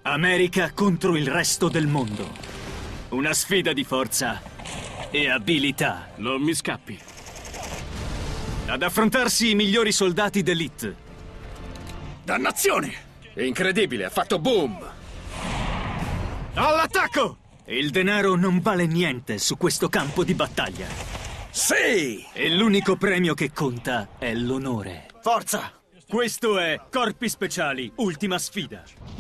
America contro il resto del mondo. Una sfida di forza e abilità. Non mi scappi. Ad affrontarsi i migliori soldati d'élite. Dannazione! Incredibile, ha fatto boom! All'attacco! Il denaro non vale niente su questo campo di battaglia. Sì! E l'unico premio che conta è l'onore. Forza! Questo è Corpi Speciali, ultima sfida.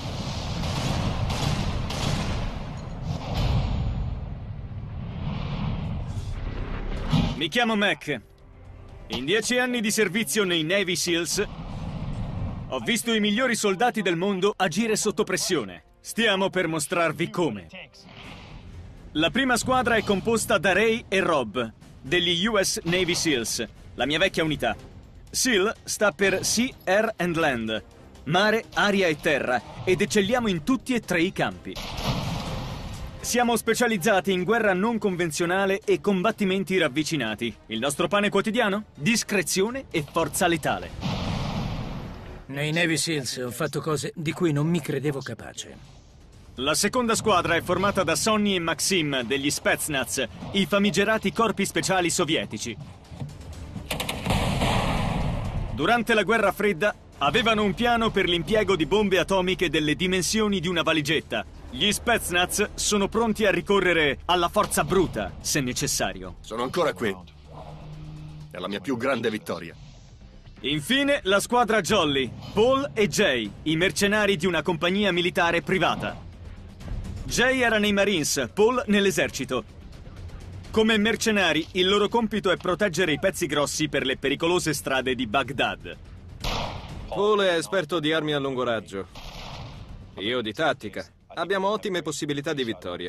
Mi chiamo Mac. In 10 anni di servizio nei Navy SEALs ho visto i migliori soldati del mondo agire sotto pressione. Stiamo per mostrarvi come. La prima squadra è composta da Ray e Rob, degli US Navy SEALs, la mia vecchia unità. SEAL sta per Sea, Air and Land, mare, aria e terra, ed eccelliamo in tutti e tre i campi. Siamo specializzati in guerra non convenzionale e combattimenti ravvicinati. Il nostro pane quotidiano? Discrezione e forza letale. Nei Navy SEALs ho fatto cose di cui non mi credevo capace. La seconda squadra è formata da Sonny e Maxim degli Spetsnaz, i famigerati corpi speciali sovietici. Durante la guerra fredda avevano un piano per l'impiego di bombe atomiche delle dimensioni di una valigetta. Gli Spetsnaz sono pronti a ricorrere alla forza bruta, se necessario. Sono ancora qui. È la mia più grande vittoria. Infine, la squadra Jolly, Paul e Jay, i mercenari di una compagnia militare privata. Jay era nei Marines, Paul nell'esercito. Come mercenari, il loro compito è proteggere i pezzi grossi per le pericolose strade di Baghdad. Paul è esperto di armi a lungo raggio. Io di tattica. Abbiamo ottime possibilità di vittoria.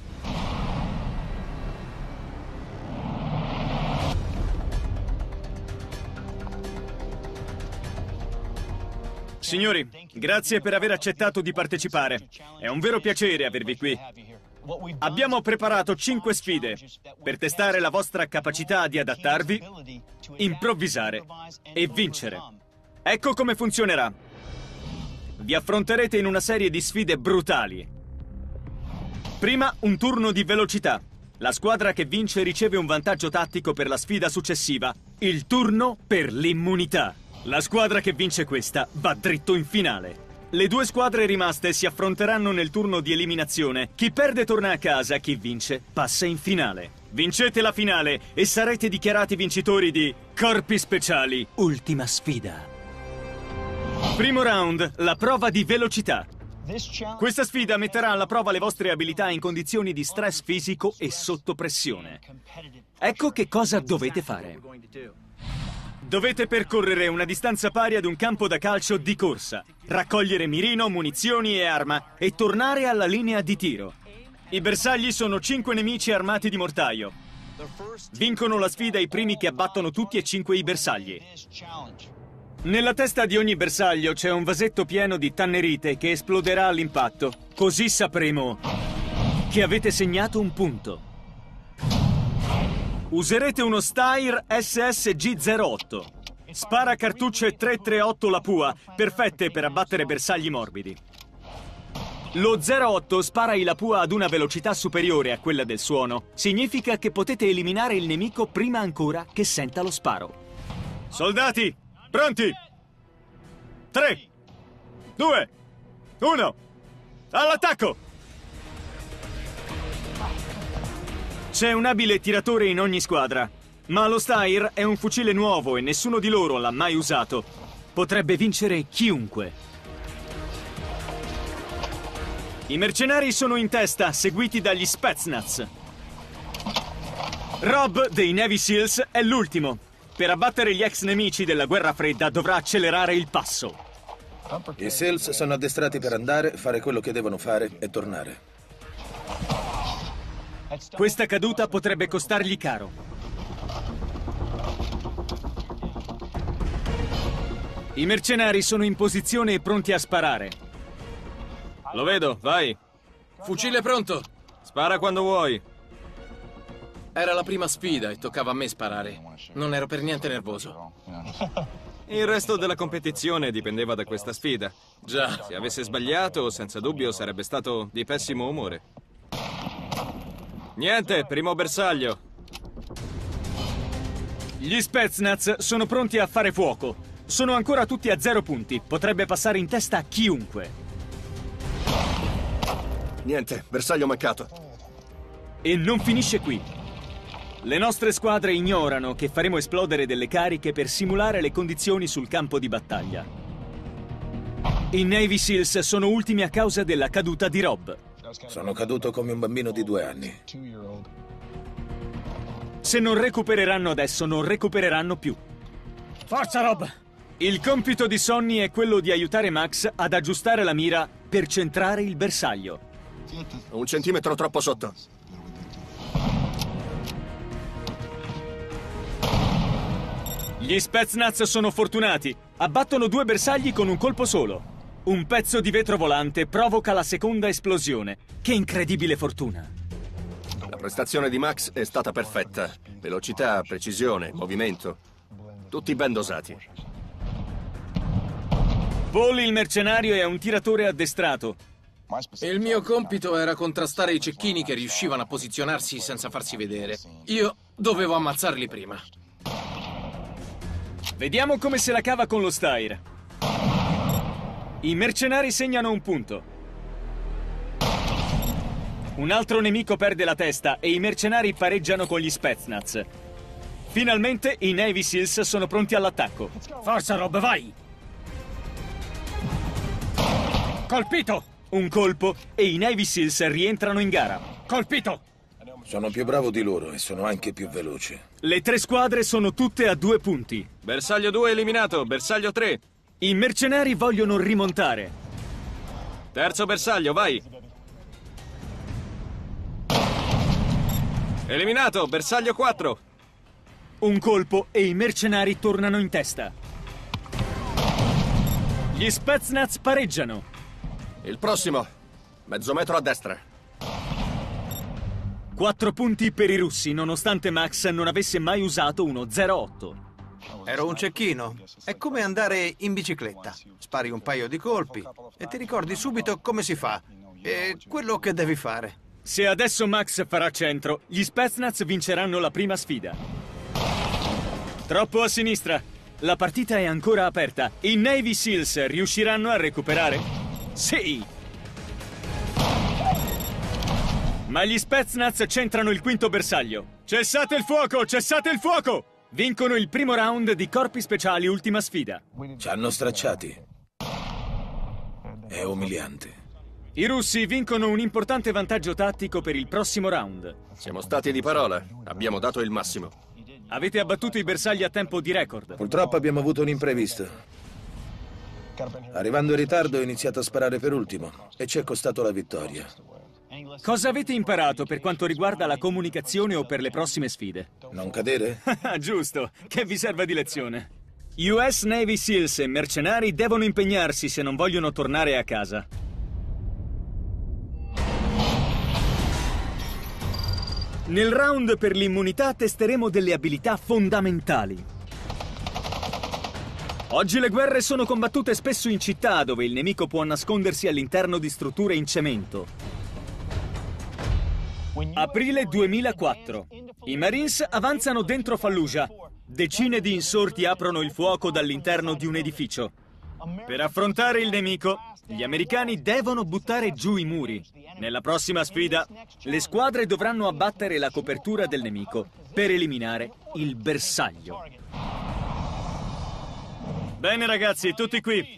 Signori, grazie per aver accettato di partecipare. È un vero piacere avervi qui. Abbiamo preparato 5 sfide per testare la vostra capacità di adattarvi, improvvisare e vincere. Ecco come funzionerà. Vi affronterete in una serie di sfide brutali. Prima, un turno di velocità. La squadra che vince riceve un vantaggio tattico per la sfida successiva. Il turno per l'immunità. La squadra che vince questa va dritto in finale. Le due squadre rimaste si affronteranno nel turno di eliminazione. Chi perde torna a casa, chi vince passa in finale. Vincete la finale e sarete dichiarati vincitori di Corpi Speciali, ultima sfida. Primo round, la prova di velocità. Questa sfida metterà alla prova le vostre abilità in condizioni di stress fisico e sotto pressione. Ecco che cosa dovete fare. Dovete percorrere una distanza pari ad un campo da calcio di corsa, raccogliere mirino, munizioni e arma e tornare alla linea di tiro. I bersagli sono 5 nemici armati di mortaio. Vincono la sfida i primi che abbattono tutti e 5 i bersagli. Nella testa di ogni bersaglio c'è un vasetto pieno di tannerite che esploderà all'impatto. Così sapremo che avete segnato un punto. Userete uno Steyr SSG-08. Spara cartucce 338 la pua, perfette per abbattere bersagli morbidi. Lo 08 spara la pua ad una velocità superiore a quella del suono. Significa che potete eliminare il nemico prima ancora che senta lo sparo. Soldati, pronti? 3, 2, 1, all'attacco! C'è un abile tiratore in ogni squadra, ma lo Steyr è un fucile nuovo e nessuno di loro l'ha mai usato. Potrebbe vincere chiunque. I mercenari sono in testa, seguiti dagli Spetsnaz. Rob dei Navy SEALs è l'ultimo. Per abbattere gli ex nemici della guerra fredda dovrà accelerare il passo. I SEALs sono addestrati per andare, fare quello che devono fare e tornare. Questa caduta potrebbe costargli caro. I mercenari sono in posizione e pronti a sparare. Lo vedo, vai. Fucile pronto. Spara quando vuoi. Era la prima sfida e toccava a me sparare. Non ero per niente nervoso. Il resto della competizione dipendeva da questa sfida. Già. Se avesse sbagliato, senza dubbio sarebbe stato di pessimo umore. Niente, primo bersaglio. Gli Spetsnaz sono pronti a fare fuoco. Sono ancora tutti a 0 punti. Potrebbe passare in testa a chiunque. Niente, bersaglio mancato. E non finisce qui. Le nostre squadre ignorano che faremo esplodere delle cariche per simulare le condizioni sul campo di battaglia. I Navy Seals sono ultimi a causa della caduta di Rob. Sono caduto come un bambino di 2 anni. Se non recupereranno adesso, non recupereranno più. Forza, Rob! Il compito di Sonny è quello di aiutare Max ad aggiustare la mira per centrare il bersaglio. 1 centimetro troppo sotto. Gli Spetsnaz sono fortunati. Abbattono 2 bersagli con un colpo solo. Un pezzo di vetro volante provoca la seconda esplosione. Che incredibile fortuna. La prestazione di Max è stata perfetta. Velocità, precisione, movimento. Tutti ben dosati. Paul il mercenario è un tiratore addestrato. Il mio compito era contrastare i cecchini che riuscivano a posizionarsi senza farsi vedere. Io dovevo ammazzarli prima. Vediamo come se la cava con lo Steyr. I mercenari segnano un punto. Un altro nemico perde la testa e i mercenari pareggiano con gli Spetsnaz. Finalmente i Navy Seals sono pronti all'attacco. Forza, Rob, vai! Colpito! Un colpo e i Navy Seals rientrano in gara. Colpito! Sono più bravo di loro e sono anche più veloce. Le 3 squadre sono tutte a 2 punti. Bersaglio 2 eliminato, bersaglio 3. I mercenari vogliono rimontare. Terzo bersaglio, vai. Eliminato, bersaglio 4. Un colpo e i mercenari tornano in testa. Gli Spetsnaz pareggiano. Il prossimo. Mezzo metro a destra. 4 punti per i russi, nonostante Max non avesse mai usato uno 08. Ero un cecchino. È come andare in bicicletta. Spari un paio di colpi e ti ricordi subito come si fa e quello che devi fare. Se adesso Max farà centro, gli Spetsnaz vinceranno la prima sfida. Troppo a sinistra. La partita è ancora aperta. I Navy Seals riusciranno a recuperare? Sì! Ma gli Spetsnaz centrano il quinto bersaglio. Cessate il fuoco! Cessate il fuoco! Vincono il primo round di corpi speciali ultima sfida. Ci hanno stracciati. È umiliante. I russi vincono un importante vantaggio tattico per il prossimo round. Siamo stati di parola. Abbiamo dato il massimo. Avete abbattuto i bersagli a tempo di record. Purtroppo abbiamo avuto un imprevisto. Arrivando in ritardo ho iniziato a sparare per ultimo e ci è costato la vittoria. Cosa avete imparato per quanto riguarda la comunicazione o per le prossime sfide? Non cadere? Giusto, che vi serva di lezione. US Navy Seals e mercenari devono impegnarsi se non vogliono tornare a casa. Nel round per l'immunità testeremo delle abilità fondamentali. Oggi le guerre sono combattute spesso in città, dove il nemico può nascondersi all'interno di strutture in cemento. Aprile 2004. I Marines avanzano dentro Fallujah. Decine di insorti aprono il fuoco dall'interno di un edificio. Per affrontare il nemico, gli americani devono buttare giù i muri. Nella prossima sfida, le squadre dovranno abbattere la copertura del nemico per eliminare il bersaglio. Bene ragazzi, tutti qui.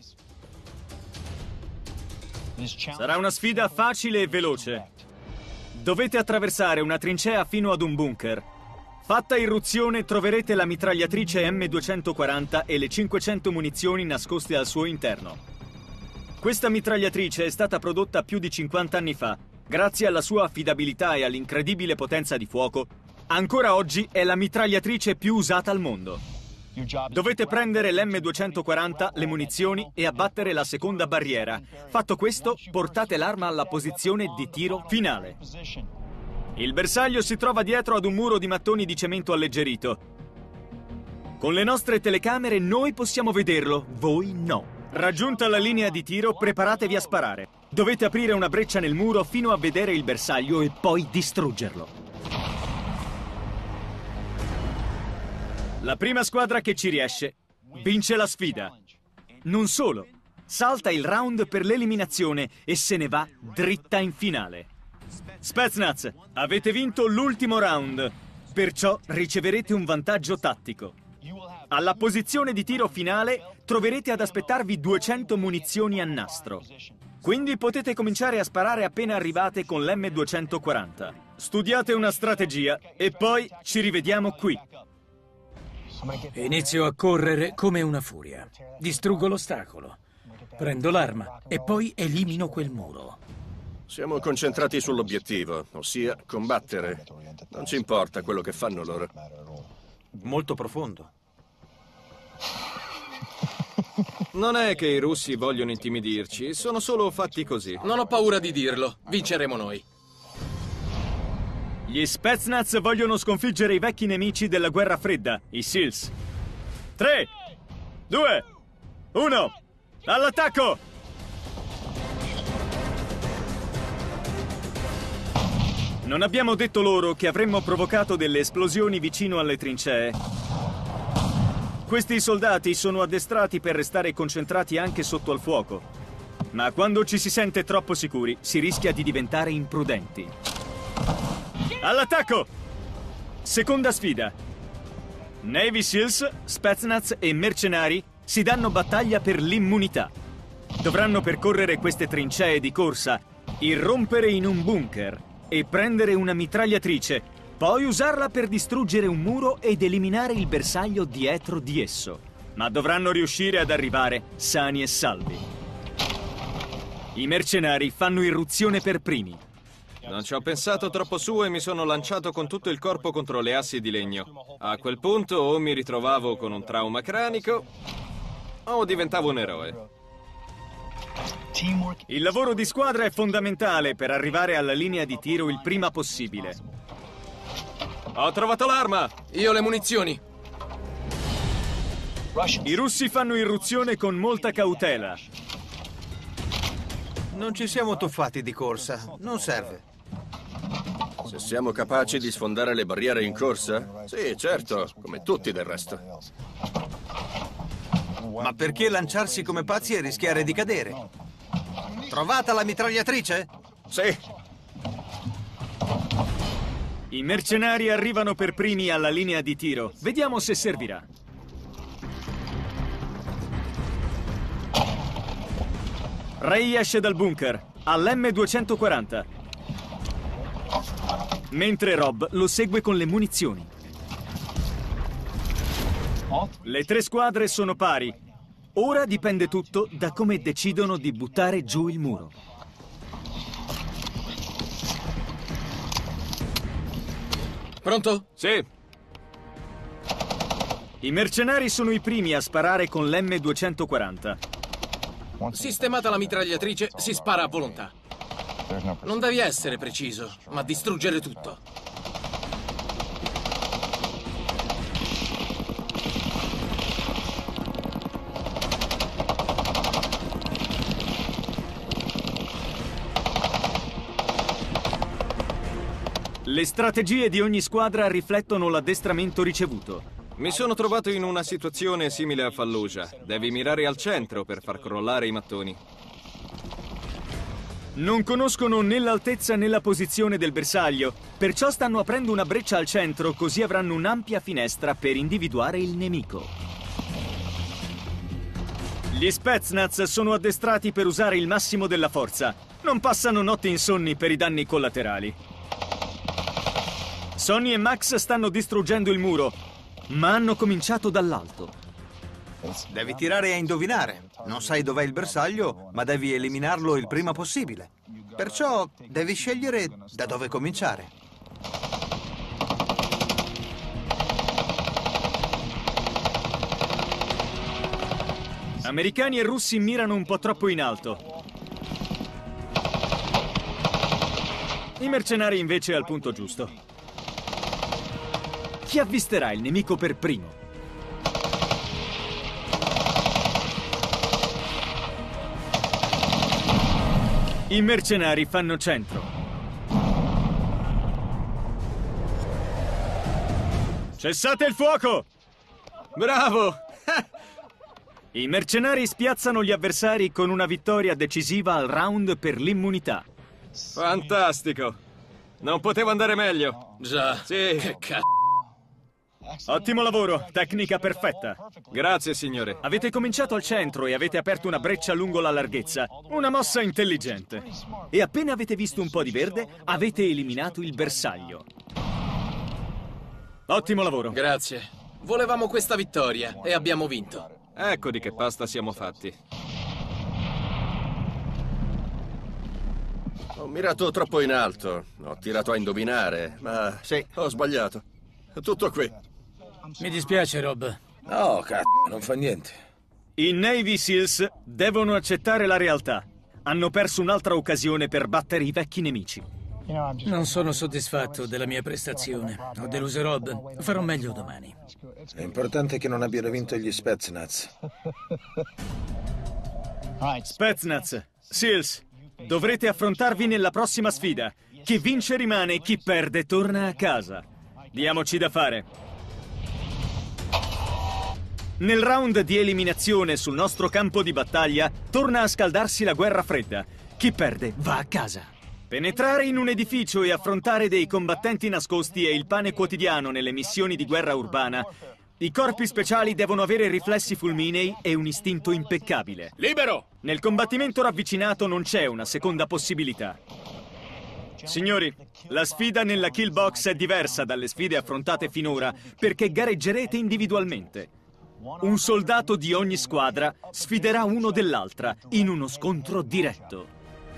Sarà una sfida facile e veloce. Dovete attraversare una trincea fino ad un bunker. Fatta irruzione troverete la mitragliatrice M240 e le 500 munizioni nascoste al suo interno. Questa mitragliatrice è stata prodotta più di 50 anni fa. Grazie alla sua affidabilità e all'incredibile potenza di fuoco, ancora oggi è la mitragliatrice più usata al mondo. Dovete prendere l'M240, le munizioni e abbattere la seconda barriera. Fatto questo, portate l'arma alla posizione di tiro finale. Il bersaglio si trova dietro ad un muro di mattoni di cemento alleggerito. Con le nostre telecamere noi possiamo vederlo, voi no. Raggiunta la linea di tiro, preparatevi a sparare. Dovete aprire una breccia nel muro fino a vedere il bersaglio e poi distruggerlo. La prima squadra che ci riesce vince la sfida. Non solo, salta il round per l'eliminazione e se ne va dritta in finale. Spetsnaz, avete vinto l'ultimo round, perciò riceverete un vantaggio tattico. Alla posizione di tiro finale troverete ad aspettarvi 200 munizioni a nastro. Quindi potete cominciare a sparare appena arrivate con l'M240. Studiate una strategia e poi ci rivediamo qui. Inizio a correre come una furia. Distruggo l'ostacolo. Prendo l'arma e poi elimino quel muro. Siamo concentrati sull'obiettivo, ossia combattere. Non ci importa quello che fanno loro. Molto profondo. Non è che i russi vogliono intimidirci, sono solo fatti così. Non ho paura di dirlo. Vinceremo noi. Gli Spetsnaz vogliono sconfiggere i vecchi nemici della guerra fredda, i SEALs. 3, 2, 1, all'attacco! Non abbiamo detto loro che avremmo provocato delle esplosioni vicino alle trincee. Questi soldati sono addestrati per restare concentrati anche sotto al fuoco. Ma quando ci si sente troppo sicuri, si rischia di diventare imprudenti. All'attacco! Seconda sfida. Navy SEALs, Spetsnaz e mercenari si danno battaglia per l'immunità. Dovranno percorrere queste trincee di corsa, irrompere in un bunker e prendere una mitragliatrice, poi usarla per distruggere un muro ed eliminare il bersaglio dietro di esso. Ma dovranno riuscire ad arrivare sani e salvi. I mercenari fanno irruzione per primi. Non ci ho pensato troppo su e mi sono lanciato con tutto il corpo contro le assi di legno. A quel punto o mi ritrovavo con un trauma cranico o diventavo un eroe. Il lavoro di squadra è fondamentale per arrivare alla linea di tiro il prima possibile. Ho trovato l'arma! Io le munizioni. I russi fanno irruzione con molta cautela. Non ci siamo tuffati di corsa, non serve. Se siamo capaci di sfondare le barriere in corsa? Sì, certo, come tutti del resto. Ma perché lanciarsi come pazzi e rischiare di cadere? Trovata la mitragliatrice? Sì. I mercenari arrivano per primi alla linea di tiro. Vediamo se servirà. Ray esce dal bunker, all'M240. Mentre Rob lo segue con le munizioni. Le tre squadre sono pari. Ora dipende tutto da come decidono di buttare giù il muro. Pronto? Sì. I mercenari sono i primi a sparare con l'M240. Sistemata la mitragliatrice, si spara a volontà. Non devi essere preciso, ma distruggere tutto. Le strategie di ogni squadra riflettono l'addestramento ricevuto. Mi sono trovato in una situazione simile a Fallujah. Devi mirare al centro per far crollare i mattoni. Non conoscono né l'altezza né la posizione del bersaglio, perciò stanno aprendo una breccia al centro, così avranno un'ampia finestra per individuare il nemico. Gli Spetsnaz sono addestrati per usare il massimo della forza. Non passano notti insonni per i danni collaterali. Sonny e Max stanno distruggendo il muro, ma hanno cominciato dall'alto. Devi tirare a indovinare. Non sai dov'è il bersaglio, ma devi eliminarlo il prima possibile. Perciò devi scegliere da dove cominciare. Americani e russi mirano un po' troppo in alto. I mercenari invece al punto giusto. Chi avvisterà il nemico per primo? I mercenari fanno centro. Cessate il fuoco! Bravo! I mercenari spiazzano gli avversari con una vittoria decisiva al round per l'immunità. Fantastico! Non poteva andare meglio. Già, Sì. che cazzo. Ottimo lavoro, tecnica perfetta. Grazie, signore. Avete cominciato al centro e avete aperto una breccia lungo la larghezza. Una mossa intelligente. E appena avete visto un po' di verde, avete eliminato il bersaglio. Ottimo lavoro. Grazie. Volevamo questa vittoria e abbiamo vinto. Ecco di che pasta siamo fatti. Ho mirato troppo in alto. Ho tirato a indovinare, ma sì, ho sbagliato. Tutto qui. Mi dispiace, Rob. No, cazzo, non fa niente. I Navy Seals devono accettare la realtà. Hanno perso un'altra occasione per battere i vecchi nemici. Non sono soddisfatto della mia prestazione. Ho deluso Rob. Farò meglio domani. È importante che non abbiano vinto gli Spetsnaz. Spetsnaz, Seals, dovrete affrontarvi nella prossima sfida. Chi vince rimane, chi perde torna a casa. Diamoci da fare. Nel round di eliminazione sul nostro campo di battaglia torna a scaldarsi la guerra fredda. Chi perde va a casa. Penetrare in un edificio e affrontare dei combattenti nascosti è il pane quotidiano nelle missioni di guerra urbana. I corpi speciali devono avere riflessi fulminei e un istinto impeccabile. Libero! Nel combattimento ravvicinato non c'è una seconda possibilità. Signori, la sfida nella kill box è diversa dalle sfide affrontate finora perché gareggerete individualmente. Un soldato di ogni squadra sfiderà uno dell'altra in uno scontro diretto.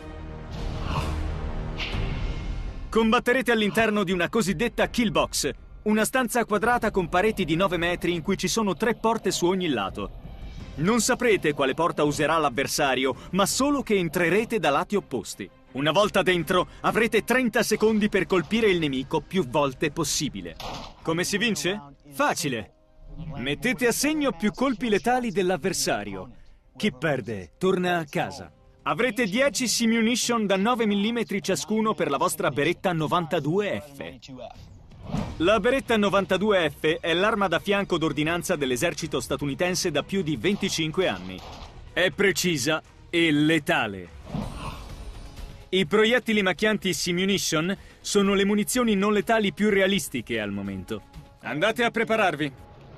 Combatterete all'interno di una cosiddetta kill box, una stanza quadrata con pareti di 9 metri in cui ci sono 3 porte su ogni lato. Non saprete quale porta userà l'avversario, ma solo che entrerete da lati opposti. Una volta dentro, avrete 30 secondi per colpire il nemico più volte possibile. Come si vince? Facile. Mettete a segno più colpi letali dell'avversario. Chi perde torna a casa. Avrete 10 simunition da 9 mm ciascuno per la vostra Beretta 92F. La Beretta 92F è l'arma da fianco d'ordinanza dell'esercito statunitense da più di 25 anni. È precisa e letale. I proiettili macchianti simunition sono le munizioni non letali più realistiche al momento. Andate a prepararvi.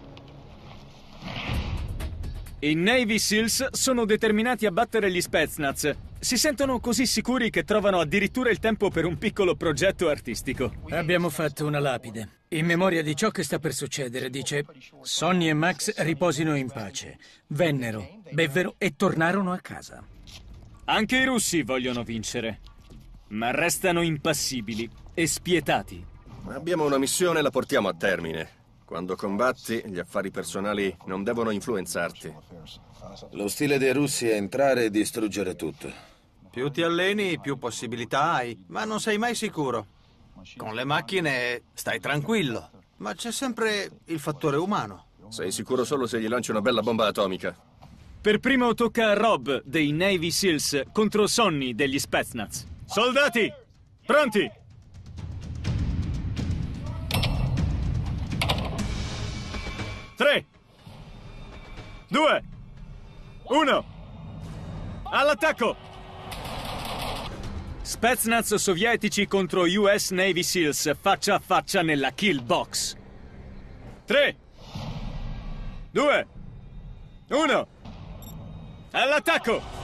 I Navy Seals sono determinati a battere gli Spetsnaz. Si sentono così sicuri che trovano addirittura il tempo per un piccolo progetto artistico. Abbiamo fatto una lapide. In memoria di ciò che sta per succedere, dice: Sonny e Max riposino in pace. Vennero, bevvero e tornarono a casa. Anche i russi vogliono vincere, ma restano impassibili e spietati. Abbiamo una missione e la portiamo a termine. Quando combatti, gli affari personali non devono influenzarti. Lo stile dei russi è entrare e distruggere tutto. Più ti alleni, più possibilità hai, ma non sei mai sicuro. Con le macchine stai tranquillo, ma c'è sempre il fattore umano. Sei sicuro solo se gli lanci una bella bomba atomica. Per primo tocca a Rob dei Navy Seals contro Sonny degli Spetsnaz. Soldati, pronti! Tre, 2, 1, all'attacco! Spetsnaz sovietici contro US Navy Seals faccia a faccia nella kill box. 3, 2, 1, all'attacco!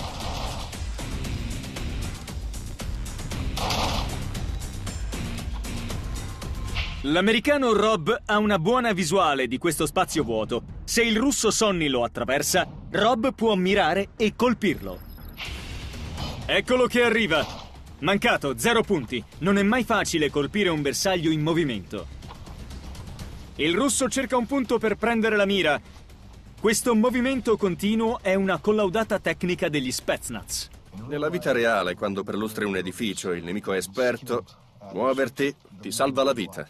L'americano Rob ha una buona visuale di questo spazio vuoto. Se il russo Sonny lo attraversa, Rob può mirare e colpirlo. Eccolo che arriva. Mancato, 0 punti. Non è mai facile colpire un bersaglio in movimento. Il russo cerca un punto per prendere la mira. Questo movimento continuo è una collaudata tecnica degli Spetsnaz. Nella vita reale, quando perlustri un edificio e il nemico è esperto, muoverti ti salva la vita.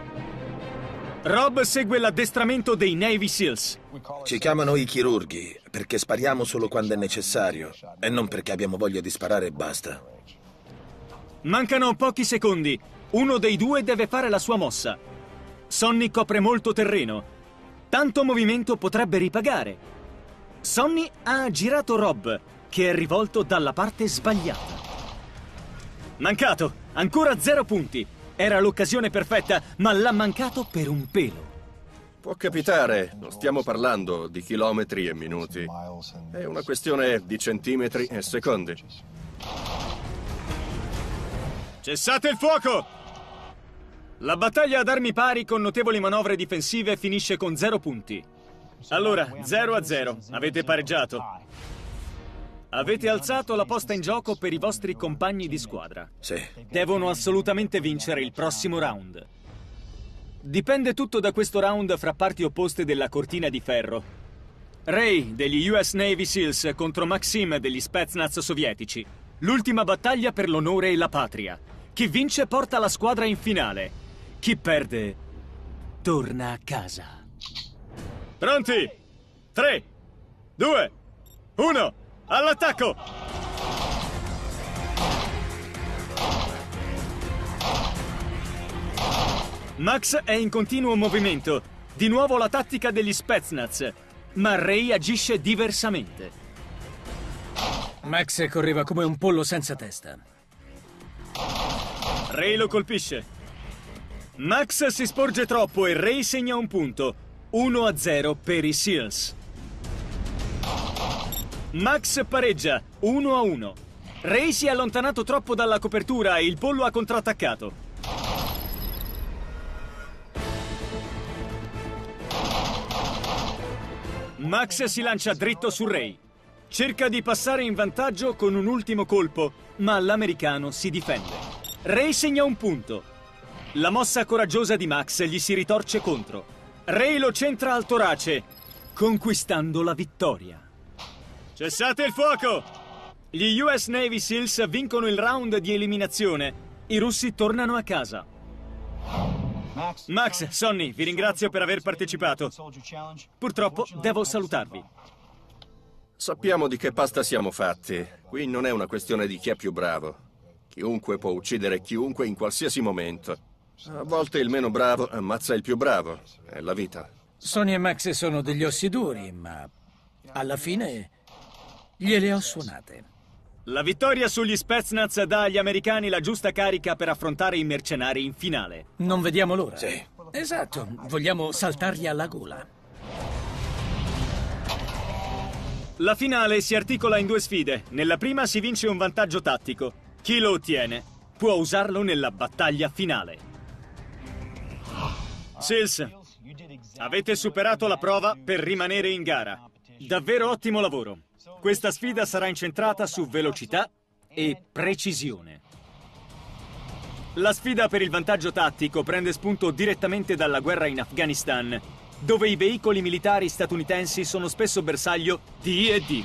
Rob segue l'addestramento dei Navy Seals. Ci chiamano i chirurghi, perché spariamo solo quando è necessario e non perché abbiamo voglia di sparare e basta. Mancano pochi secondi. Uno dei due deve fare la sua mossa. Sonny copre molto terreno. Tanto movimento potrebbe ripagare. Sonny ha girato Rob, che è rivolto dalla parte sbagliata. Mancato. Ancora 0 punti. Era l'occasione perfetta, ma l'ha mancato per un pelo. Può capitare, non stiamo parlando di chilometri e minuti. È una questione di centimetri e secondi. Cessate il fuoco! La battaglia ad armi pari con notevoli manovre difensive finisce con 0 punti. Allora, 0-0. Avete pareggiato. Avete alzato la posta in gioco per i vostri compagni di squadra. Sì. Devono assolutamente vincere il prossimo round. Dipende tutto da questo round fra parti opposte della cortina di ferro. Ray degli US Navy SEALs contro Maxim degli Spetsnaz sovietici. L'ultima battaglia per l'onore e la patria. Chi vince porta la squadra in finale. Chi perde torna a casa. Pronti? 3, 2, 1, all'attacco! Max è in continuo movimento. Di nuovo la tattica degli Spetsnaz. Ma Ray agisce diversamente. Max correva come un pollo senza testa. Ray lo colpisce. Max si sporge troppo e Ray segna un punto. 1-0 per i SEALs. Max pareggia. 1-1. Ray si è allontanato troppo dalla copertura e il pollo ha contrattaccato. Max si lancia dritto su Ray. Cerca di passare in vantaggio con un ultimo colpo, ma l'americano si difende. Ray segna un punto. La mossa coraggiosa di Max gli si ritorce contro. Ray lo centra al torace, conquistando la vittoria. Cessate il fuoco! Gli US Navy SEALs vincono il round di eliminazione. I russi tornano a casa. Max, Sonny, vi ringrazio per aver partecipato. Purtroppo devo salutarvi. Sappiamo di che pasta siamo fatti. Qui non è una questione di chi è più bravo. Chiunque può uccidere chiunque in qualsiasi momento. A volte il meno bravo ammazza il più bravo. È la vita. Sonny e Max sono degli ossi duri, ma alla fine gliele ho suonate. La vittoria sugli Spetsnaz dà agli americani la giusta carica per affrontare i mercenari in finale. Non vediamo l'ora. Sì. Esatto, vogliamo saltargli alla gola. La finale si articola in 2 sfide. Nella prima si vince un vantaggio tattico. Chi lo ottiene può usarlo nella battaglia finale. SEALs, avete superato la prova per rimanere in gara. Davvero ottimo lavoro. Questa sfida sarà incentrata su velocità e precisione. La sfida per il vantaggio tattico prende spunto direttamente dalla guerra in Afghanistan, dove i veicoli militari statunitensi sono spesso bersaglio di I&D.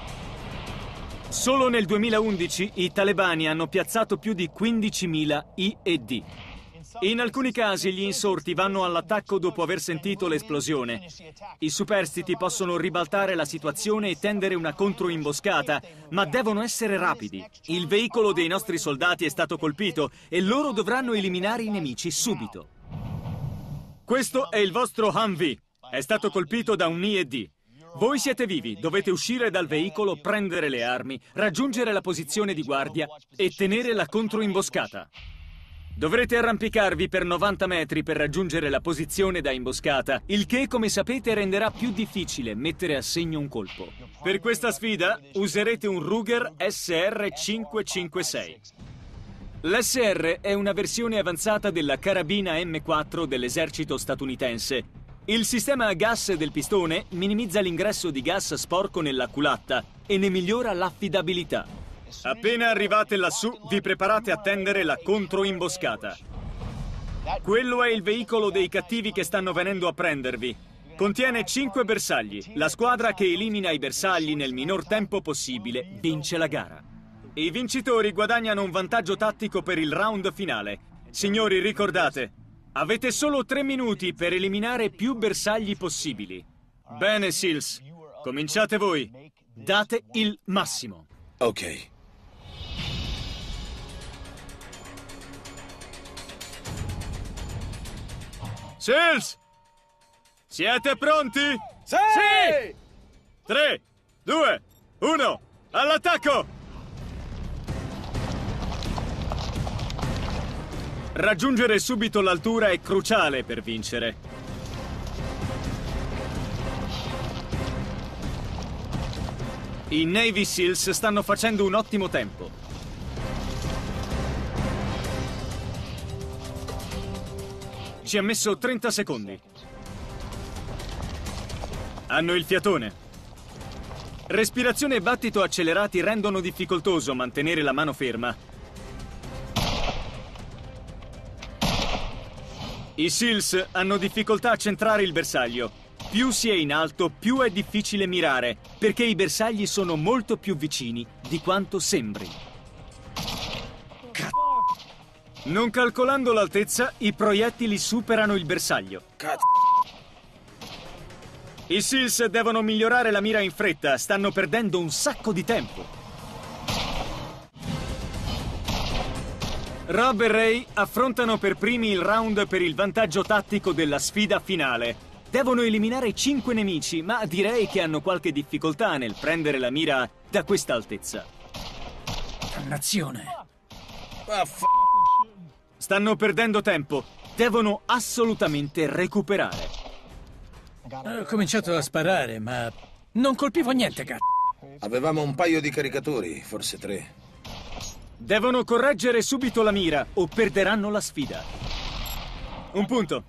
Solo nel 2011 i talebani hanno piazzato più di 15.000 I&D. In alcuni casi gli insorti vanno all'attacco dopo aver sentito l'esplosione. I superstiti possono ribaltare la situazione e tendere una controimboscata, ma devono essere rapidi. Il veicolo dei nostri soldati è stato colpito e loro dovranno eliminare i nemici subito. Questo è il vostro Humvee. È stato colpito da un I&D. Voi siete vivi, dovete uscire dal veicolo, prendere le armi, raggiungere la posizione di guardia e tenere la controimboscata. Dovrete arrampicarvi per 90 metri per raggiungere la posizione da imboscata, il che, come sapete, renderà più difficile mettere a segno un colpo. Per questa sfida userete un Ruger SR556. L'SR è una versione avanzata della carabina M4 dell'esercito statunitense. Il sistema a gas del pistone minimizza l'ingresso di gas sporco nella culatta e ne migliora l'affidabilità. Appena arrivate lassù, vi preparate a tendere la controimboscata. Quello è il veicolo dei cattivi che stanno venendo a prendervi. Contiene 5 bersagli. La squadra che elimina i bersagli nel minor tempo possibile vince la gara. I vincitori guadagnano un vantaggio tattico per il round finale. Signori, ricordate, avete solo 3 minuti per eliminare più bersagli possibili. Bene, SEALs. Cominciate voi. Date il massimo. Ok. Seals! Siete pronti? Sì! 3, 2, 1, all'attacco! Raggiungere subito l'altura è cruciale per vincere. I Navy Seals stanno facendo un ottimo tempo. Ci ha messo 30 secondi. Hanno il fiatone. Respirazione e battito accelerati rendono difficoltoso mantenere la mano ferma. I Seals hanno difficoltà a centrare il bersaglio. Più si è in alto, più è difficile mirare, perché i bersagli sono molto più vicini di quanto sembri. Non calcolando l'altezza, i proiettili superano il bersaglio. Cazzo. I Seals devono migliorare la mira in fretta, stanno perdendo un sacco di tempo. Rob e Ray affrontano per primi il round per il vantaggio tattico della sfida finale. Devono eliminare 5 nemici, ma direi che hanno qualche difficoltà nel prendere la mira da questa altezza. Dannazione. Stanno perdendo tempo. Devono assolutamente recuperare. Ho cominciato a sparare, ma non colpivo niente, cazzo. Avevamo un paio di caricatori, forse 3. Devono correggere subito la mira o perderanno la sfida. Un punto.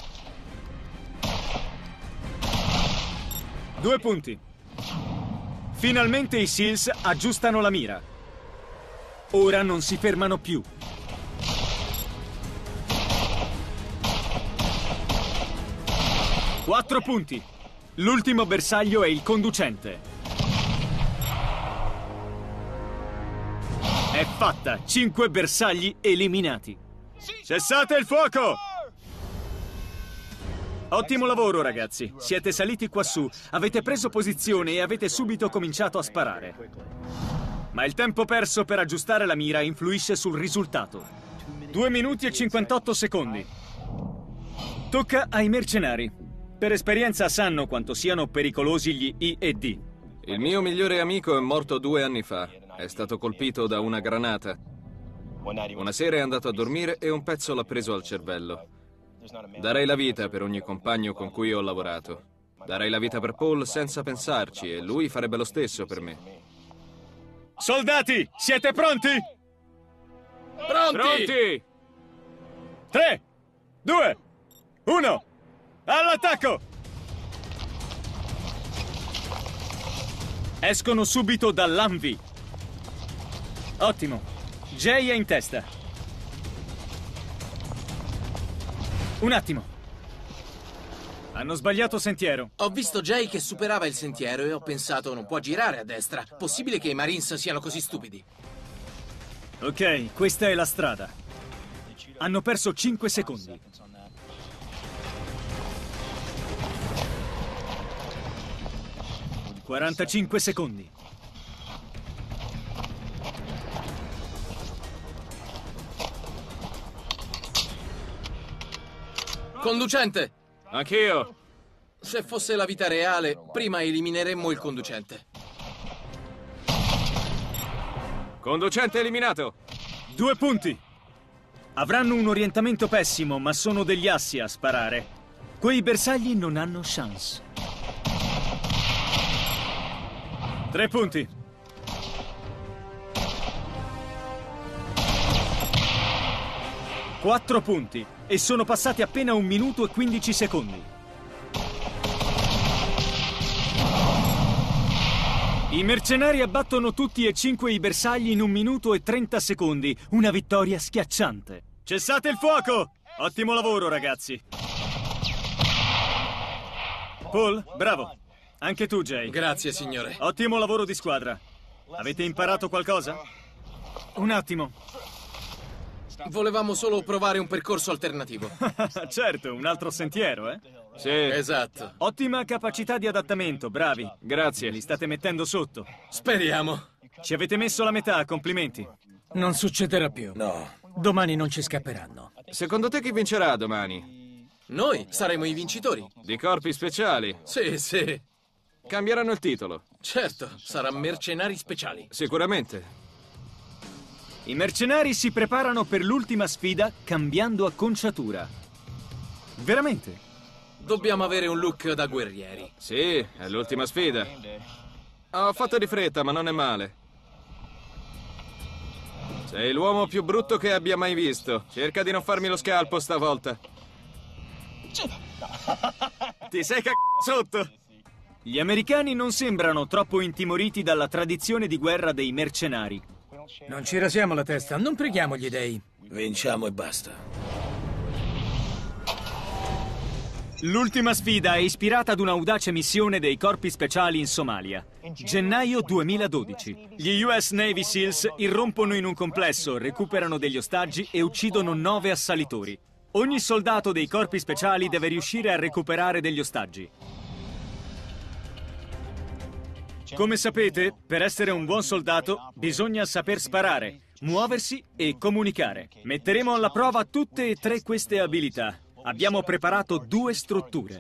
2 punti. Finalmente i Seals aggiustano la mira. Ora non si fermano più. 4 punti. L'ultimo bersaglio è il conducente. È fatta. 5 bersagli eliminati. Cessate il fuoco! Ottimo lavoro, ragazzi. Siete saliti quassù, avete preso posizione e avete subito cominciato a sparare. Ma il tempo perso per aggiustare la mira influisce sul risultato. 2 minuti e 58 secondi. Tocca ai mercenari. Per esperienza sanno quanto siano pericolosi gli I&D. Il mio migliore amico è morto 2 anni fa. È stato colpito da una granata. Una sera è andato a dormire e un pezzo l'ha preso al cervello. Darei la vita per ogni compagno con cui ho lavorato. Darei la vita per Paul senza pensarci e lui farebbe lo stesso per me. Soldati, siete pronti? Pronti! 3, 2, 1, all'attacco! Escono subito dall'Humvee. Ottimo. Jay è in testa. Un attimo. Hanno sbagliato sentiero. Ho visto Jay che superava il sentiero e ho pensato non può girare a destra. Possibile che i Marines siano così stupidi? Ok, questa è la strada. Hanno perso 5 secondi. – 45 secondi. Conducente! Anch'io! Se fosse la vita reale, prima elimineremmo il conducente. Conducente eliminato! 2 punti. Avranno un orientamento pessimo, ma sono degli assi a sparare. Quei bersagli non hanno chance. 3 punti. Quattro punti. E sono passati appena 1 minuto e 15 secondi. I mercenari abbattono tutti e 5 i bersagli in 1 minuto e 30 secondi. Una vittoria schiacciante. Cessate il fuoco! Ottimo lavoro, ragazzi. Paul, bravo. Anche tu, Jay. Grazie, signore. Ottimo lavoro di squadra. Avete imparato qualcosa? Un attimo. Volevamo solo provare un percorso alternativo. Certo, un altro sentiero, eh? Sì, Esatto. Ottima capacità di adattamento, bravi. grazie. Li state mettendo sotto. Speriamo. Ci avete messo la metà, complimenti. Non succederà più. No. Domani non ci scapperanno. Secondo te chi vincerà domani? Noi saremo i vincitori. Di corpi speciali? Sì, sì. Cambieranno il titolo. Certo, sarà mercenari speciali. Sicuramente. I mercenari si preparano per l'ultima sfida cambiando acconciatura. Veramente? Dobbiamo avere un look da guerrieri. Sì, è l'ultima sfida. Ho fatto di fretta, ma non è male. Sei l'uomo più brutto che abbia mai visto. Cerca di non farmi lo scalpo stavolta. Ti sei sotto? Gli americani non sembrano troppo intimoriti dalla tradizione di guerra dei mercenari. Non ci rasiamo la testa, non preghiamo gli dei. Vinciamo e basta. L'ultima sfida è ispirata ad un'audace missione dei corpi speciali in Somalia. Gennaio 2012. Gli US Navy SEALs irrompono in un complesso, recuperano degli ostaggi e uccidono 9 assalitori. Ogni soldato dei corpi speciali deve riuscire a recuperare degli ostaggi. Come sapete, per essere un buon soldato bisogna saper sparare, muoversi e comunicare. Metteremo alla prova tutte e tre queste abilità. Abbiamo preparato 2 strutture.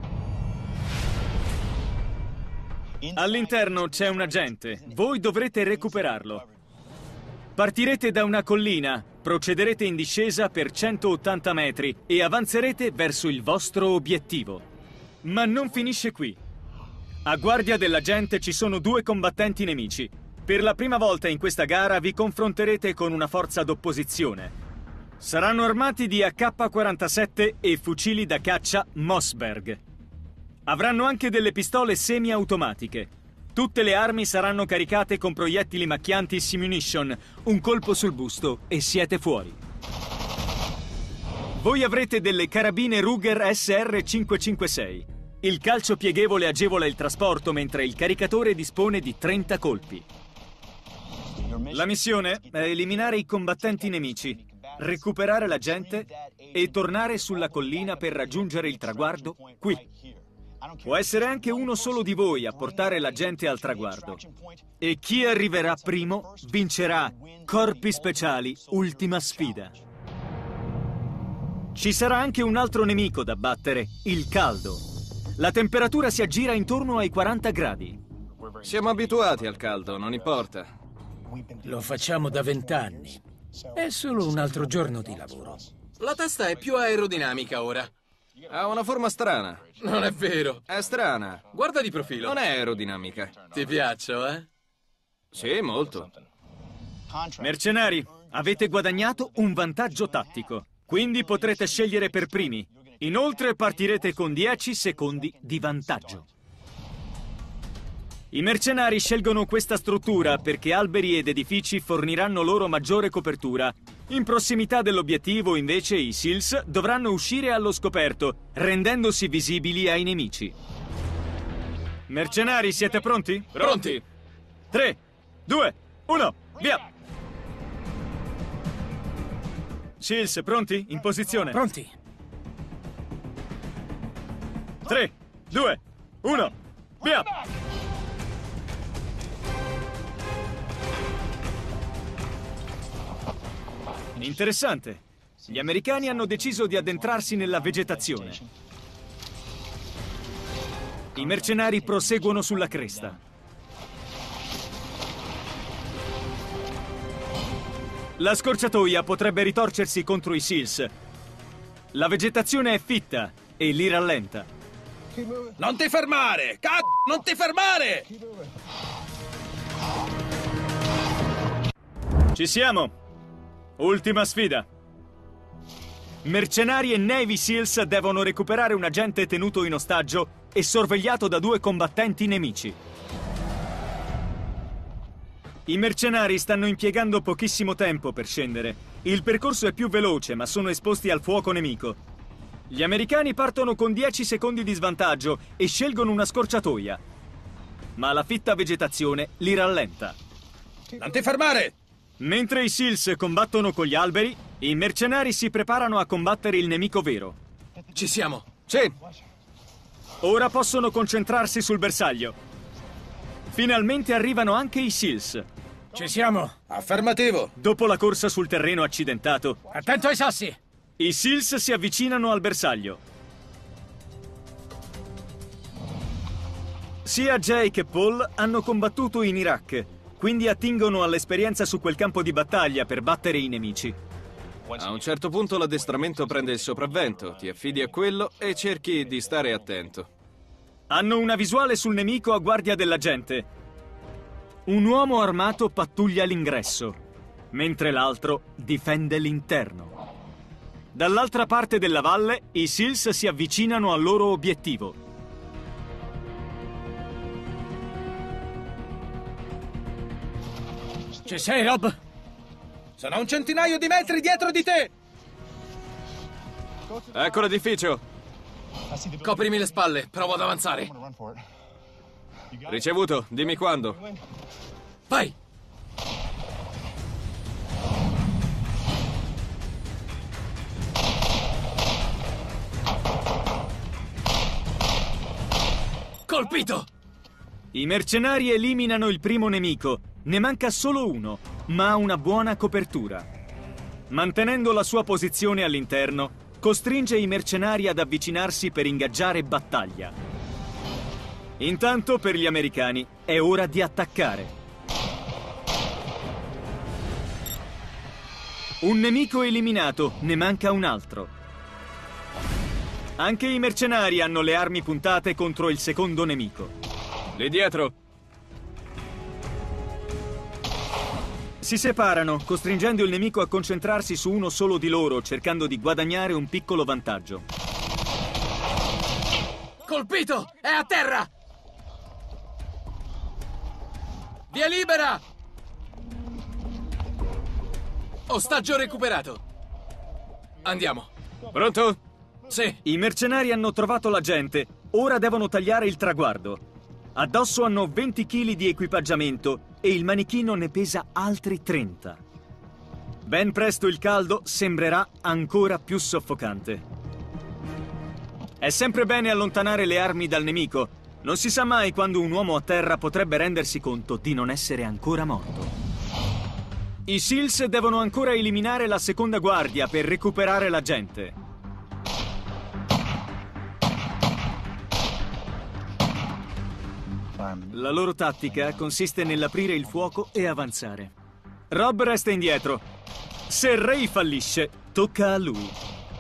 All'interno c'è un agente. Voi dovrete recuperarlo. Partirete da una collina, procederete in discesa per 180 metri e avanzerete verso il vostro obiettivo. Ma non finisce qui. A guardia dell'agente ci sono 2 combattenti nemici. Per la prima volta in questa gara vi confronterete con una forza d'opposizione. Saranno armati di AK-47 e fucili da caccia Mossberg. Avranno anche delle pistole semi-automatiche. Tutte le armi saranno caricate con proiettili macchianti Simunition, un colpo sul busto e siete fuori. Voi avrete delle carabine Ruger SR556. Il calcio pieghevole agevola il trasporto, mentre il caricatore dispone di 30 colpi. La missione è eliminare i combattenti nemici, recuperare la gente e tornare sulla collina per raggiungere il traguardo qui. Può essere anche uno solo di voi a portare la gente al traguardo. E chi arriverà primo vincerà Corpi Speciali Ultima Sfida. Ci sarà anche un altro nemico da battere, il caldo. La temperatura si aggira intorno ai 40 gradi. Siamo abituati al caldo, non importa. Lo facciamo da 20 anni. È solo un altro giorno di lavoro. La testa è più aerodinamica ora. Ha una forma strana. Non è vero. È strana. Guarda di profilo. Non è aerodinamica. Ti piaccio, eh? Sì, molto. Mercenari, avete guadagnato un vantaggio tattico. Quindi potrete scegliere per primi. Inoltre partirete con 10 secondi di vantaggio. I mercenari scelgono questa struttura perché alberi ed edifici forniranno loro maggiore copertura. In prossimità dell'obiettivo, invece, i SEALs dovranno uscire allo scoperto, rendendosi visibili ai nemici. Mercenari, siete pronti? Pronti! 3, 2, 1, via! SEALs, pronti? In posizione. Pronti? 3, 2, 1, via! Interessante. Gli americani hanno deciso di addentrarsi nella vegetazione. I mercenari proseguono sulla cresta. La scorciatoia potrebbe ritorcersi contro i SEALs. La vegetazione è fitta e li rallenta. Non ti fermare! Non ti fermare! Ci siamo! Ultima sfida. Mercenari e Navy SEALs devono recuperare un agente tenuto in ostaggio e sorvegliato da 2 combattenti nemici. I mercenari stanno impiegando pochissimo tempo per scendere. Il percorso è più veloce, ma sono esposti al fuoco nemico. Gli americani partono con 10 secondi di svantaggio e scelgono una scorciatoia. Ma la fitta vegetazione li rallenta. Non ti fermare! Mentre i SEALs combattono con gli alberi, I mercenari si preparano a combattere il nemico vero. Ci siamo. Sì. Ora possono concentrarsi sul bersaglio. Finalmente arrivano anche i SEALs. Ci siamo. Affermativo. Dopo la corsa sul terreno accidentato, Attento ai sassi. i SEALs si avvicinano al bersaglio. Sia Jay che Paul hanno combattuto in Iraq, quindi attingono all'esperienza su quel campo di battaglia per battere i nemici. A un certo punto l'addestramento prende il sopravvento, ti affidi a quello e cerchi di stare attento. Hanno una visuale sul nemico a guardia della gente. Un uomo armato pattuglia l'ingresso, mentre l'altro difende l'interno. Dall'altra parte della valle, i SEALs si avvicinano al loro obiettivo. Ci sei, Rob? Sono a un centinaio di metri dietro di te. Ecco l'edificio. Coprimi le spalle, provo ad avanzare. Ricevuto, dimmi quando. Vai! Colpito! I mercenari eliminano il primo nemico. Ne manca solo uno, ma ha una buona copertura. Mantenendo la sua posizione all'interno, costringe i mercenari ad avvicinarsi per ingaggiare battaglia. Intanto, per gli americani, è ora di attaccare. Un nemico eliminato, ne manca un altro. Anche i mercenari hanno le armi puntate contro il secondo nemico. Lì dietro. Si separano, costringendo il nemico a concentrarsi su uno solo di loro, cercando di guadagnare un piccolo vantaggio. Colpito! È a terra! Via libera! Ostaggio recuperato. Andiamo. Pronto? Sì. I mercenari hanno trovato la gente, ora devono tagliare il traguardo. Addosso hanno 20 kg di equipaggiamento e il manichino ne pesa altri 30. Ben presto il caldo sembrerà ancora più soffocante. È sempre bene allontanare le armi dal nemico. Non si sa mai quando un uomo a terra potrebbe rendersi conto di non essere ancora morto. I SEALs devono ancora eliminare la seconda guardia per recuperare la gente. La loro tattica consiste nell'aprire il fuoco e avanzare. Rob resta indietro. Se Ray fallisce, tocca a lui.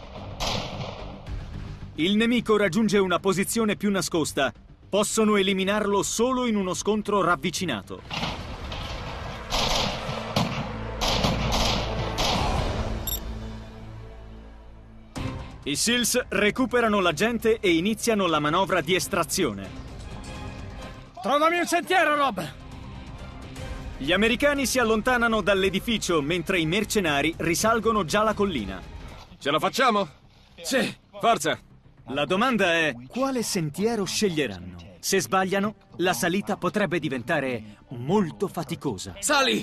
Il nemico raggiunge una posizione più nascosta. Possono eliminarlo solo in uno scontro ravvicinato. I SEALs recuperano la gente e iniziano la manovra di estrazione. Trovami un sentiero, Rob! Gli americani si allontanano dall'edificio mentre i mercenari risalgono già la collina. Ce la facciamo? Sì. Forza! La domanda è: quale sentiero sceglieranno? Se sbagliano, la salita potrebbe diventare molto faticosa. Sali!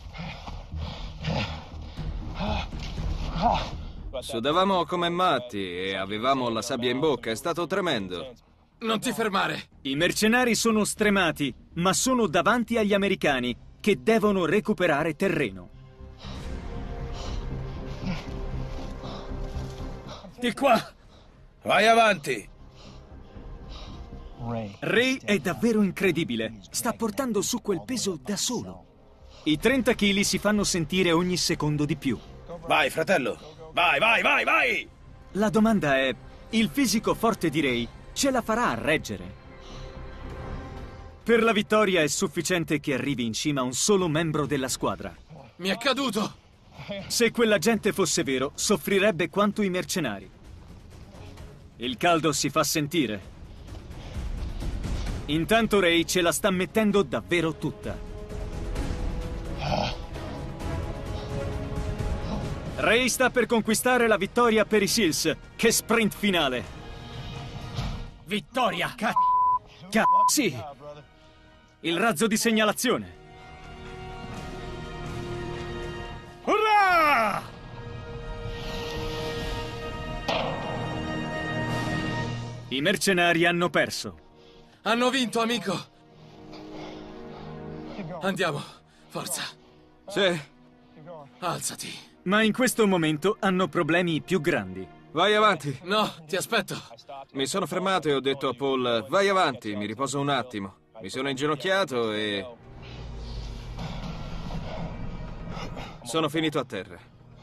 Sudavamo come matti e avevamo la sabbia in bocca, è stato tremendo. Non ti fermare. I mercenari sono stremati, ma sono davanti agli americani, che devono recuperare terreno. Di qua! Vai avanti. Ray è davvero incredibile. Sta portando su quel peso da solo. I 30 kg si fanno sentire ogni secondo di più. Vai, fratello. Vai, vai, vai, vai! La domanda è: il fisico forte di Ray ce la farà a reggere? Per la vittoria è sufficiente che arrivi in cima un solo membro della squadra. Mi è caduto. Se quell'agente fosse vero, soffrirebbe quanto i mercenari. Il caldo si fa sentire. Intanto Ray ce la sta mettendo davvero tutta. Ray sta per conquistare la vittoria per i SEALs. Che sprint finale! Vittoria! Sì! Il razzo di segnalazione! Urrà! I mercenari hanno perso. Hanno vinto, amico. Andiamo, forza. Sì, Alzati. Ma in questo momento hanno problemi più grandi. vai avanti. No, ti aspetto. Mi sono fermato e ho detto a Paul, vai avanti, mi riposo un attimo. Mi sono inginocchiato e... sono finito a terra.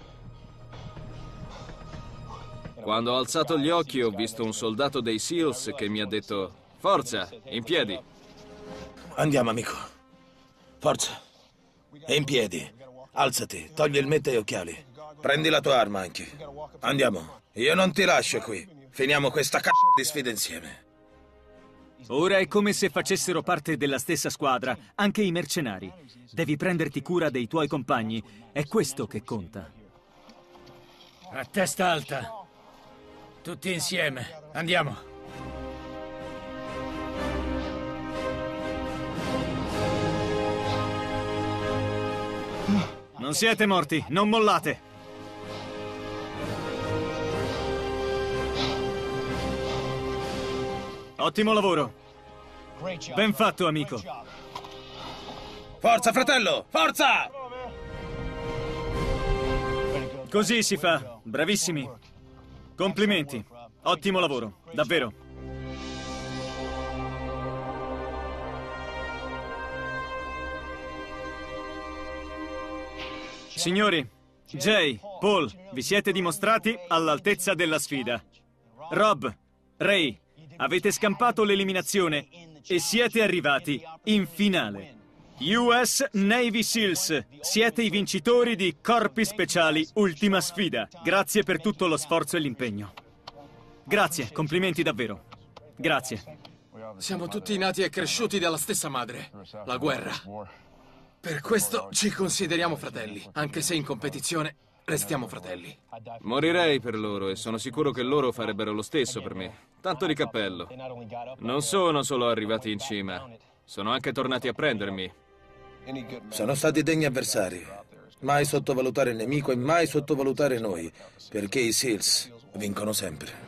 Quando ho alzato gli occhi ho visto un soldato dei SEALs che mi ha detto, forza, in piedi. Andiamo, amico. Forza. E in piedi. Alzati, togli il mette e occhiali. Prendi la tua arma anche. Andiamo. Io non ti lascio qui. Finiamo questa di sfida insieme. Ora è come se facessero parte della stessa squadra, anche i mercenari. Devi prenderti cura dei tuoi compagni. È questo che conta. A testa alta. Tutti insieme. Andiamo. Non siete morti, non mollate. Ottimo lavoro. Ben fatto, amico. Forza, fratello! Forza! Così si fa. Bravissimi. Complimenti. Ottimo lavoro, davvero. Signori, Jay, Paul, vi siete dimostrati all'altezza della sfida. Rob, Ray, avete scampato l'eliminazione e siete arrivati in finale. US Navy SEALs, siete i vincitori di Corpi Speciali Ultima Sfida. Grazie per tutto lo sforzo e l'impegno. Grazie, complimenti davvero. Grazie. Siamo tutti nati e cresciuti dalla stessa madre, la guerra. Per questo ci consideriamo fratelli, anche se in competizione restiamo fratelli. Morirei per loro e sono sicuro che loro farebbero lo stesso per me. Tanto di cappello. Non sono solo arrivati in cima, sono anche tornati a prendermi. Sono stati degni avversari. Mai sottovalutare il nemico e mai sottovalutare noi, perché i SEALs vincono sempre.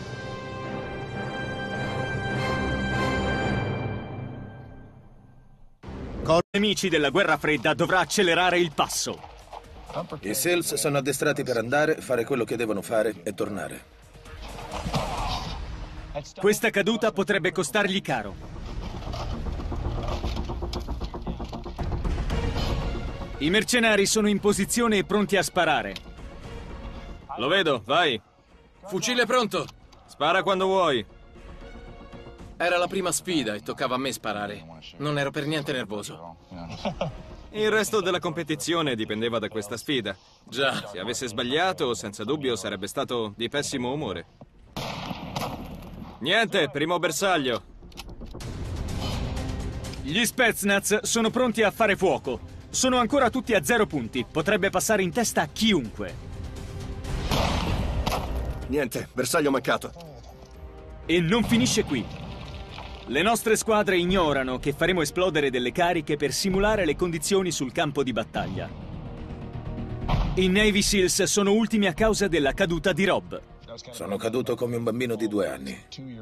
Con gli amici della guerra fredda dovrà accelerare il passo. I SEALs sono addestrati per andare, fare quello che devono fare e tornare. Questa caduta potrebbe costargli caro. I mercenari sono in posizione e pronti a sparare. Lo vedo, vai. Fucile pronto! Spara quando vuoi. Era la prima sfida e toccava a me sparare. Non ero per niente nervoso. Il resto della competizione dipendeva da questa sfida. Già. Se avesse sbagliato, senza dubbio sarebbe stato di pessimo umore. Niente, primo bersaglio. Gli Spetsnaz sono pronti a fare fuoco. Sono ancora tutti a 0 punti. Potrebbe passare in testa a chiunque. Niente, bersaglio mancato. E non finisce qui. Le nostre squadre ignorano che faremo esplodere delle cariche per simulare le condizioni sul campo di battaglia. I Navy SEALs sono ultimi a causa della caduta di Rob. Sono caduto come un bambino di 2 anni.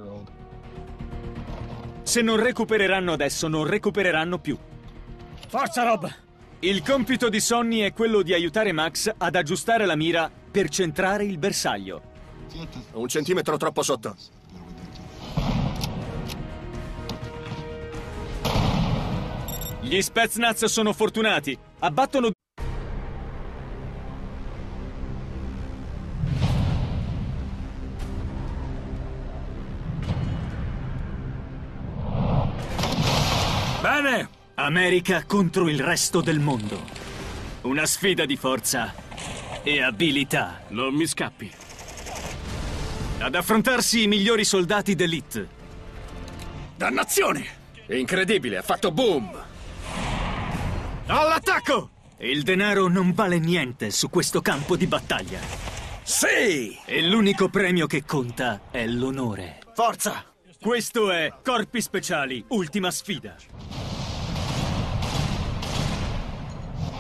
Se non recupereranno adesso, non recupereranno più. Forza, Rob! Il compito di Sonny è quello di aiutare Max ad aggiustare la mira per centrare il bersaglio. 1 centimetro troppo sotto. Gli Spetsnaz sono fortunati. Abbattono... Bene! America contro il resto del mondo. Una sfida di forza e abilità. Non mi scappi. Ad affrontarsi i migliori soldati d'élite. Dannazione! Incredibile, ha fatto boom! All'attacco! Il denaro non vale niente su questo campo di battaglia. Sì! E l'unico premio che conta è l'onore. Forza! Questo è Corpi Speciali, Ultima Sfida.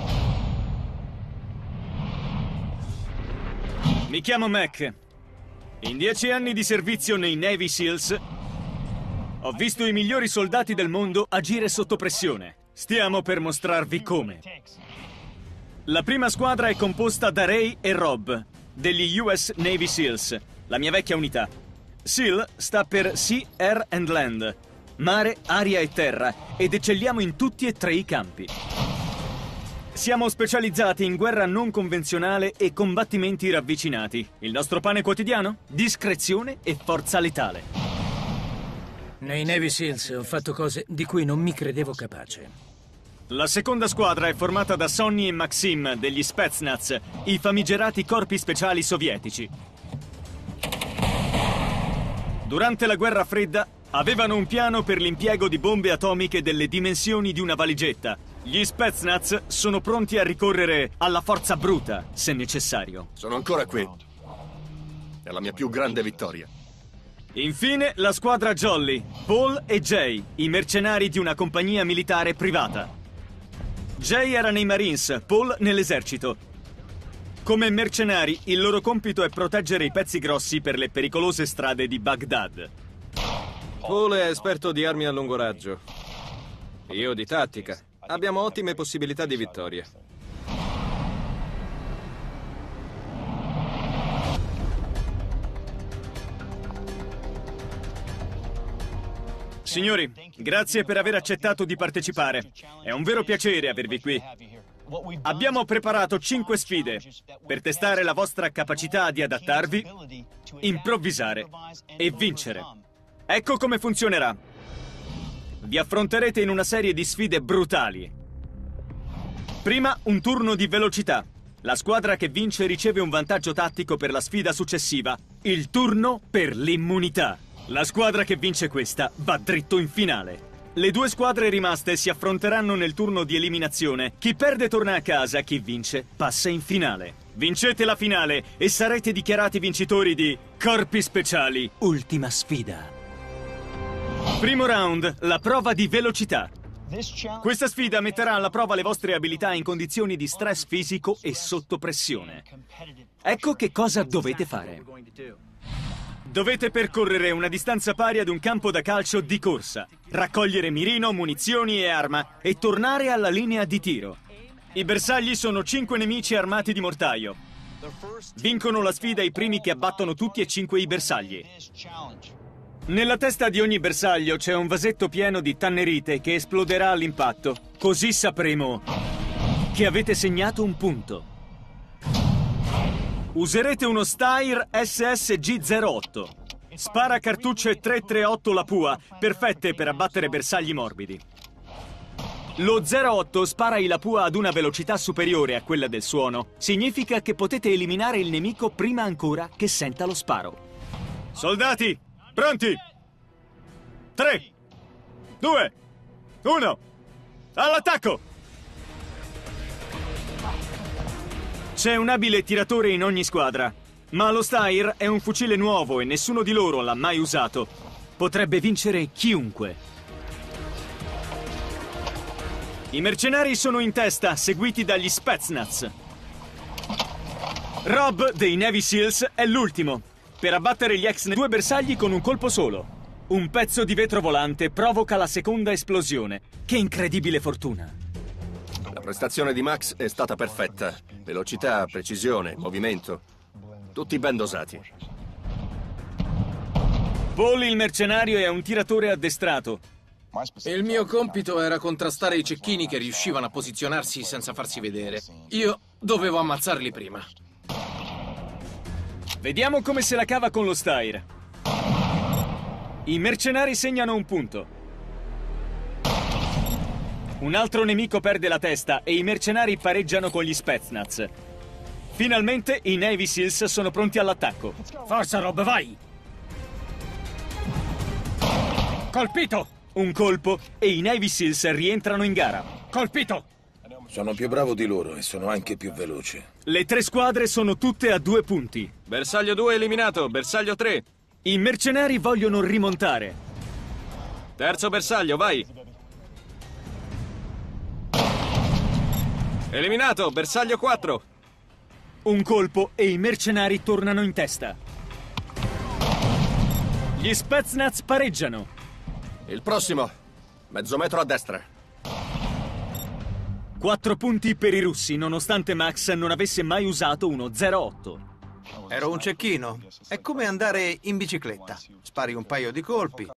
Mi chiamo Mac. In 10 anni di servizio nei Navy SEALs ho visto i migliori soldati del mondo agire sotto pressione. Stiamo per mostrarvi come. La prima squadra è composta da Ray e Rob, degli US Navy SEALs, la mia vecchia unità. SEAL sta per Sea, Air and Land, mare, aria e terra, ed eccelliamo in tutti e 3 i campi. Siamo specializzati in guerra non convenzionale e combattimenti ravvicinati. Il nostro pane quotidiano? Discrezione e forza letale. Nei Navy SEALs ho fatto cose di cui non mi credevo capace. La seconda squadra è formata da Sonny e Maxim degli Spetsnaz, i famigerati corpi speciali sovietici. Durante la guerra fredda avevano un piano per l'impiego di bombe atomiche delle dimensioni di una valigetta. Gli Spetsnaz sono pronti a ricorrere alla forza bruta, se necessario. Sono ancora qui. È la mia più grande vittoria. Infine, la squadra Jolly, Paul e Jay, i mercenari di una compagnia militare privata. Jay era nei Marines, Paul nell'esercito. Come mercenari, il loro compito è proteggere i pezzi grossi per le pericolose strade di Baghdad. Paul è esperto di armi a lungo raggio. Io di tattica. Abbiamo ottime possibilità di vittoria. Signori, grazie per aver accettato di partecipare. È un vero piacere avervi qui. Abbiamo preparato 5 sfide per testare la vostra capacità di adattarvi, improvvisare e vincere. Ecco come funzionerà. Vi affronterete in una serie di sfide brutali. Prima, un turno di velocità. La squadra che vince riceve un vantaggio tattico per la sfida successiva, il turno per l'immunità. La squadra che vince questa va dritto in finale. Le 2 squadre rimaste si affronteranno nel turno di eliminazione. Chi perde torna a casa, chi vince passa in finale. Vincete la finale e sarete dichiarati vincitori di Corpi Speciali, ultima sfida. Primo round, la prova di velocità. Questa sfida metterà alla prova le vostre abilità in condizioni di stress fisico e sotto pressione. Ecco che cosa dovete fare. Dovete percorrere una distanza pari ad un campo da calcio di corsa, raccogliere mirino, munizioni e arma e tornare alla linea di tiro. I bersagli sono 5 nemici armati di mortaio. Vincono la sfida i primi che abbattono tutti e 5 i bersagli. Nella testa di ogni bersaglio c'è un vasetto pieno di tannerite che esploderà all'impatto. Così sapremo che avete segnato un punto. Userete uno Steyr SSG-08. Spara cartucce 338 la pua, perfette per abbattere bersagli morbidi. Lo 08 spara la pua ad una velocità superiore a quella del suono. Significa che potete eliminare il nemico prima ancora che senta lo sparo. Soldati, pronti? 3, 2, 1, all'attacco! C'è un abile tiratore in ogni squadra, ma lo Steyr è un fucile nuovo e nessuno di loro l'ha mai usato. Potrebbe vincere chiunque. I mercenari sono in testa, seguiti dagli Spetsnaz. Rob dei Navy SEALs è l'ultimo, per abbattere gli ex 2 bersagli con un colpo solo. Un pezzo di vetro volante provoca la seconda esplosione. Che incredibile fortuna! La prestazione di Max è stata perfetta. Velocità, precisione, movimento. Tutti ben dosati. Paul il mercenario è un tiratore addestrato. Il mio compito era contrastare i cecchini che riuscivano a posizionarsi senza farsi vedere. Io dovevo ammazzarli prima. Vediamo come se la cava con lo Steyr. I mercenari segnano un punto. Un altro nemico perde la testa e i mercenari pareggiano con gli Spetsnaz. Finalmente i Navy SEALs sono pronti all'attacco. Forza, Rob, vai! Colpito! Un colpo e i Navy SEALs rientrano in gara. Colpito! Sono più bravo di loro e sono anche più veloce. Le 3 squadre sono tutte a 2 punti. Bersaglio 2 eliminato, bersaglio 3. I mercenari vogliono rimontare. Terzo bersaglio, vai. Eliminato, bersaglio 4. Un colpo e i mercenari tornano in testa. Gli Spetsnaz pareggiano. Il prossimo. Mezzo metro a destra. 4 punti per i russi, nonostante Max non avesse mai usato uno 0-8. Ero un cecchino. È come andare in bicicletta. Spari un paio di colpi